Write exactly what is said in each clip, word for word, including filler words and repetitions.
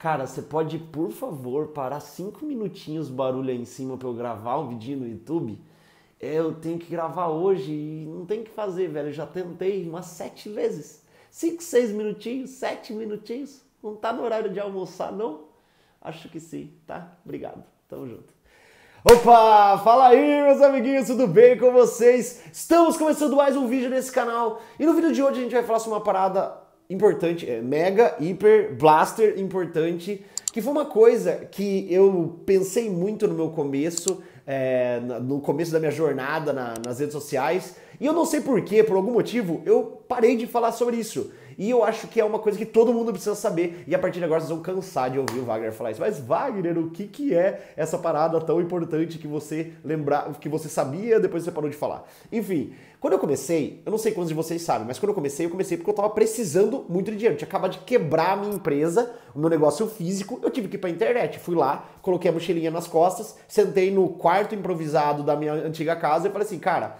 Cara, você pode, por favor, parar cinco minutinhos o barulho aí em cima pra eu gravar um vídeo no YouTube? É, eu tenho que gravar hoje e não tem o que fazer, velho. Eu já tentei umas sete vezes. Cinco, seis minutinhos, sete minutinhos. Não tá no horário de almoçar, não? Acho que sim, tá? Obrigado. Tamo junto. Opa! Fala aí, meus amiguinhos, tudo bem com vocês? Estamos começando mais um vídeo nesse canal. E no vídeo de hoje a gente vai falar sobre uma parada importante, é, mega, hiper, blaster importante, que foi uma coisa que eu pensei muito no meu começo, é, no começo da minha jornada na, nas redes sociais, e eu não sei porquê, por algum motivo, eu parei de falar sobre isso. E eu acho que é uma coisa que todo mundo precisa saber. E a partir de agora vocês vão cansar de ouvir o Wagner falar isso. Mas Wagner, o que, que é essa parada tão importante que você lembrar, que você sabia, depois você parou de falar? Enfim, quando eu comecei, eu não sei quantos de vocês sabem, mas quando eu comecei, eu comecei porque eu tava precisando muito de dinheiro. Eu tinha acabado de quebrar a minha empresa, o meu negócio físico, eu tive que ir pra internet. Fui lá, coloquei a mochilinha nas costas, sentei no quarto improvisado da minha antiga casa e falei assim, cara,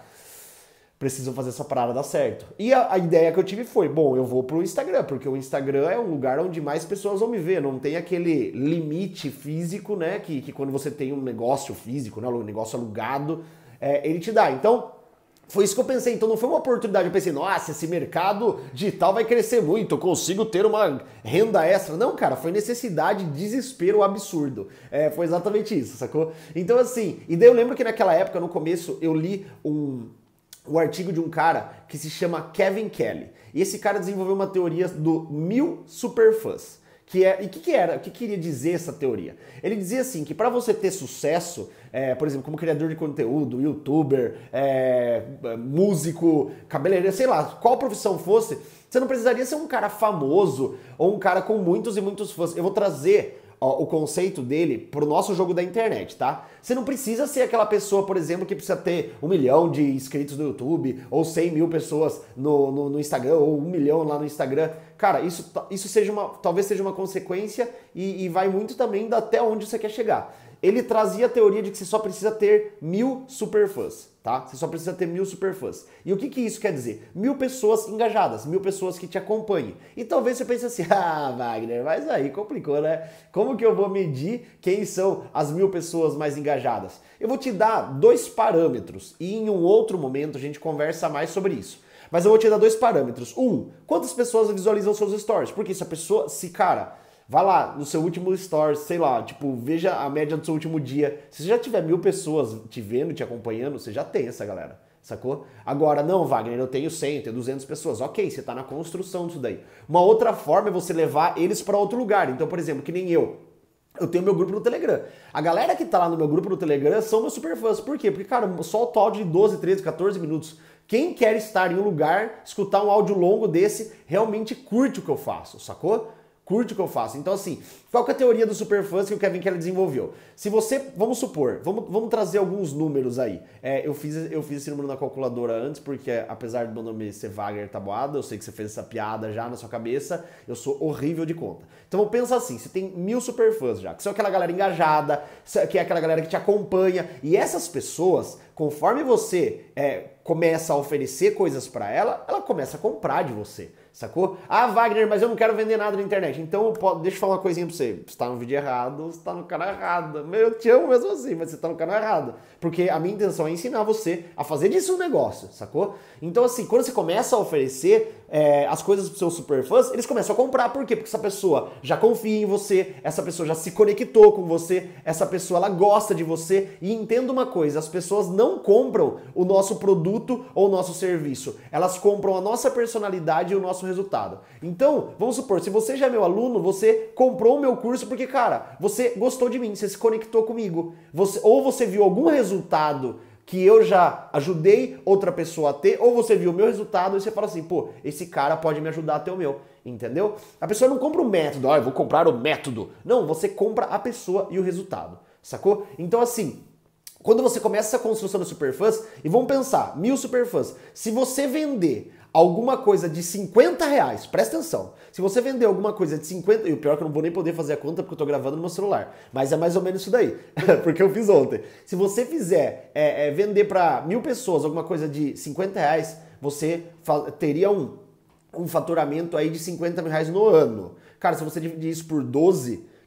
preciso fazer essa parada dar certo. E a, a ideia que eu tive foi, bom, eu vou pro Instagram, porque o Instagram é um lugar onde mais pessoas vão me ver, não tem aquele limite físico, né, que, que quando você tem um negócio físico, né, um negócio alugado, é, ele te dá. Então, foi isso que eu pensei, então não foi uma oportunidade, eu pensei, nossa, esse mercado digital vai crescer muito, eu consigo ter uma renda extra. Não, cara, foi necessidade, desespero absurdo. É, foi exatamente isso, sacou? Então assim, e daí eu lembro que naquela época, no começo, eu li um... o artigo de um cara que se chama Kevin Kelly. E esse cara desenvolveu uma teoria do mil superfãs. Que é, e o que, que era? O que queria dizer essa teoria? Ele dizia assim, que para você ter sucesso, é, por exemplo, como criador de conteúdo, youtuber, é, músico, cabeleireiro, sei lá, qual profissão fosse, você não precisaria ser um cara famoso ou um cara com muitos e muitos fãs. Eu vou trazer o conceito dele pro nosso jogo da internet, tá? Você não precisa ser aquela pessoa, por exemplo, que precisa ter um milhão de inscritos no YouTube, ou cem mil pessoas no, no, no Instagram, ou um milhão lá no Instagram. Cara, isso, isso seja uma, talvez seja uma consequência e, e vai muito também da até onde você quer chegar. Ele trazia a teoria de que você só precisa ter mil superfãs, tá? Você só precisa ter mil superfãs. E o que que isso quer dizer? Mil pessoas engajadas, mil pessoas que te acompanhem. E talvez você pense assim, ah, Wagner, mas aí complicou, né? Como que eu vou medir quem são as mil pessoas mais engajadas? Eu vou te dar dois parâmetros e em um outro momento a gente conversa mais sobre isso. Mas eu vou te dar dois parâmetros. Um, quantas pessoas visualizam seus stories? Porque se a pessoa, se cara... vai lá no seu último story, sei lá, tipo, veja a média do seu último dia. Se você já tiver mil pessoas te vendo, te acompanhando, você já tem essa galera, sacou? Agora, não, Wagner, eu tenho cem, eu tenho duzentas pessoas. Ok, você tá na construção disso daí. Uma outra forma é você levar eles para outro lugar. Então, por exemplo, que nem eu. Eu tenho meu grupo no Telegram. A galera que tá lá no meu grupo no Telegram são meus superfãs. Por quê? Porque, cara, só o tal de doze, treze, quatorze minutos. Quem quer estar em um lugar, escutar um áudio longo desse, realmente curte o que eu faço, sacou? Curte o que eu faço. Então assim, qual que é a teoria do superfãs que o Kevin Kelly desenvolveu? Se você, vamos supor, vamos, vamos trazer alguns números aí. É, eu, fiz, eu fiz esse número na calculadora antes, porque apesar do meu nome ser Wagner Taboada, eu sei que você fez essa piada já na sua cabeça, eu sou horrível de conta. Então pensa assim, você tem mil superfãs já, que são aquela galera engajada, que é aquela galera que te acompanha, e essas pessoas, conforme você é, começa a oferecer coisas pra ela, ela começa a comprar de você. Sacou? Ah, Wagner, mas eu não quero vender nada na internet. Então, eu posso, deixa eu falar uma coisinha pra você. Você tá no vídeo errado, você tá no canal errado. Eu te amo mesmo assim, mas você tá no canal errado. Porque a minha intenção é ensinar você a fazer disso um negócio, sacou? Então, assim, quando você começa a oferecer é, as coisas pros seus superfãs, eles começam a comprar. Por quê? Porque essa pessoa já confia em você, essa pessoa já se conectou com você, essa pessoa, ela gosta de você. E entenda uma coisa, as pessoas não compram o nosso produto ou o nosso serviço. Elas compram a nossa personalidade e o nosso resultado. Então, vamos supor, se você já é meu aluno, você comprou o meu curso porque, cara, você gostou de mim, você se conectou comigo. Você, ou você viu algum resultado que eu já ajudei outra pessoa a ter, ou você viu o meu resultado e você fala assim, pô, esse cara pode me ajudar a ter o meu, entendeu? A pessoa não compra o método, ó, eu vou comprar o método. Não, você compra a pessoa e o resultado, sacou? Então assim, quando você começa essa construção de superfãs, e vamos pensar, mil superfãs, se você vender alguma coisa de cinquenta reais, presta atenção, se você vender alguma coisa de cinquenta, e o pior é que eu não vou nem poder fazer a conta porque eu tô gravando no meu celular, mas é mais ou menos isso daí, porque eu fiz ontem. Se você fizer, é, é, vender para mil pessoas alguma coisa de cinquenta reais, você teria um, um faturamento aí de cinquenta mil reais no ano. Cara, se você dividir isso por doze,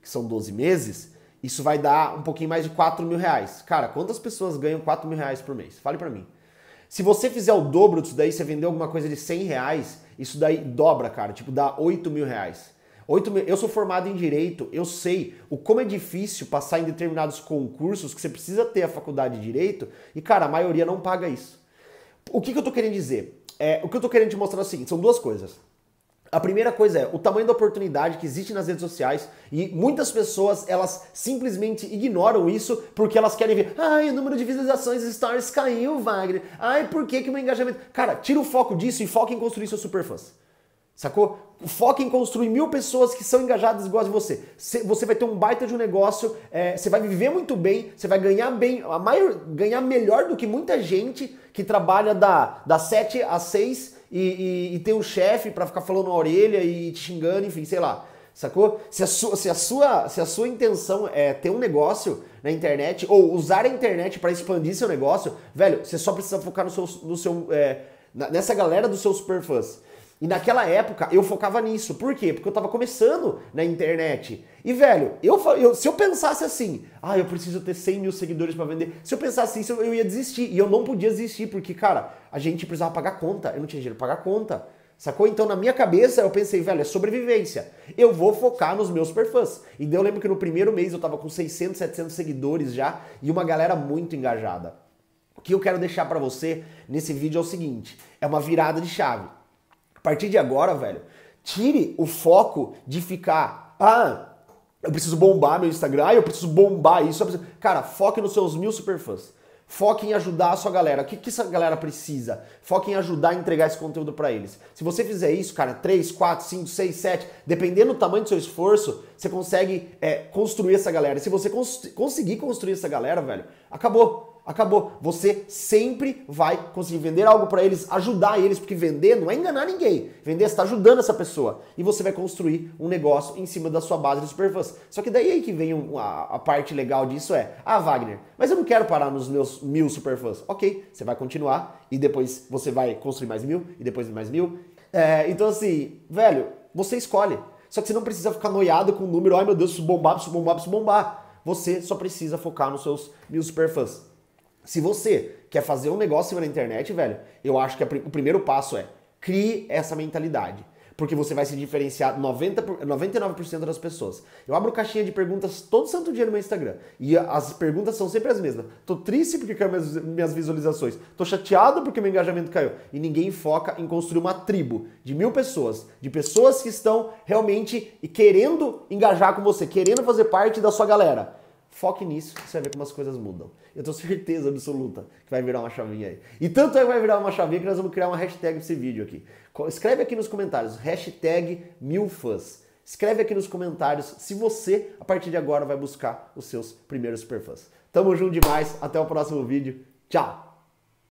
que são doze meses, isso vai dar um pouquinho mais de quatro mil reais. Cara, quantas pessoas ganham quatro mil reais por mês? Fale pra mim. Se você fizer o dobro disso daí, você vender alguma coisa de cem reais, isso daí dobra, cara, tipo, dá oito mil reais. oito mil, eu sou formado em Direito, eu sei o como é difícil passar em determinados concursos que você precisa ter a faculdade de Direito e, cara, a maioria não paga isso. O que, que eu tô querendo dizer? É, o que eu tô querendo te mostrar é o seguinte, são duas coisas. A primeira coisa é o tamanho da oportunidade que existe nas redes sociais e muitas pessoas, elas simplesmente ignoram isso porque elas querem ver, ai, o número de visualizações e stories caiu, Wagner. Ai, por que que o meu engajamento... Cara, tira o foco disso e foca em construir seus superfãs. Sacou? Foca em construir mil pessoas que são engajadas igual a você. Você vai ter um baita de um negócio, é, você vai viver muito bem, você vai ganhar bem, a maior, ganhar melhor do que muita gente que trabalha da, das sete às seis e, e, e tem um chefe pra ficar falando na orelha e te xingando, enfim, sei lá. Sacou? Se a, sua, se, a sua, se a sua intenção é ter um negócio na internet ou usar a internet para expandir seu negócio, velho, você só precisa focar no seu, no seu, é, nessa galera dos seus superfãs. E naquela época eu focava nisso. Por quê? Porque eu tava começando na internet. E, velho, eu, eu, se eu pensasse assim, ah, eu preciso ter cem mil seguidores pra vender. Se eu pensasse isso, eu ia desistir. E eu não podia desistir, porque, cara, a gente precisava pagar conta. Eu não tinha dinheiro pra pagar conta. Sacou? Então, na minha cabeça, eu pensei, velho, é sobrevivência. Eu vou focar nos meus superfãs. E daí eu lembro que no primeiro mês eu tava com seiscentos, setecentos seguidores já e uma galera muito engajada. O que eu quero deixar pra você nesse vídeo é o seguinte, é uma virada de chave. A partir de agora, velho, tire o foco de ficar, ah, eu preciso bombar meu Instagram, ah, eu preciso bombar isso. Eu preciso... Cara, foque nos seus mil superfãs. Foque em ajudar a sua galera. O que, que essa galera precisa? Foque em ajudar a entregar esse conteúdo pra eles. Se você fizer isso, cara, três, quatro, cinco, seis, sete, dependendo do tamanho do seu esforço, você consegue é, construir essa galera. E se você cons conseguir construir essa galera, velho, acabou. Acabou. Você sempre vai conseguir vender algo pra eles, ajudar eles, porque vender não é enganar ninguém. Vender, você tá ajudando essa pessoa. E você vai construir um negócio em cima da sua base de superfãs. Só que daí aí que vem um, a, a parte legal disso é, ah, Wagner, mas eu não quero parar nos meus mil superfãs. Ok, você vai continuar e depois você vai construir mais mil e depois mais mil. É, então assim, velho, você escolhe. Só que você não precisa ficar noiado com o número, ai meu Deus, preciso bombar, preciso bombar, preciso bombar. Você só precisa focar nos seus mil superfãs. Se você quer fazer um negócio na internet, velho, eu acho que o primeiro passo é crie essa mentalidade. Porque você vai se diferenciar noventa, noventa e nove por cento das pessoas. Eu abro caixinha de perguntas todo santo dia no meu Instagram. E as perguntas são sempre as mesmas. Tô triste porque caiu minhas, minhas visualizações. Tô chateado porque meu engajamento caiu. E ninguém foca em construir uma tribo de mil pessoas. De pessoas que estão realmente querendo engajar com você, querendo fazer parte da sua galera. Foque nisso, você vai ver como as coisas mudam. Eu tenho certeza absoluta que vai virar uma chavinha aí. E tanto é que vai virar uma chavinha que nós vamos criar uma hashtag pra esse vídeo aqui. Escreve aqui nos comentários, hashtag milfãs. Escreve aqui nos comentários se você, a partir de agora, vai buscar os seus primeiros superfãs. Tamo junto demais, até o próximo vídeo. Tchau!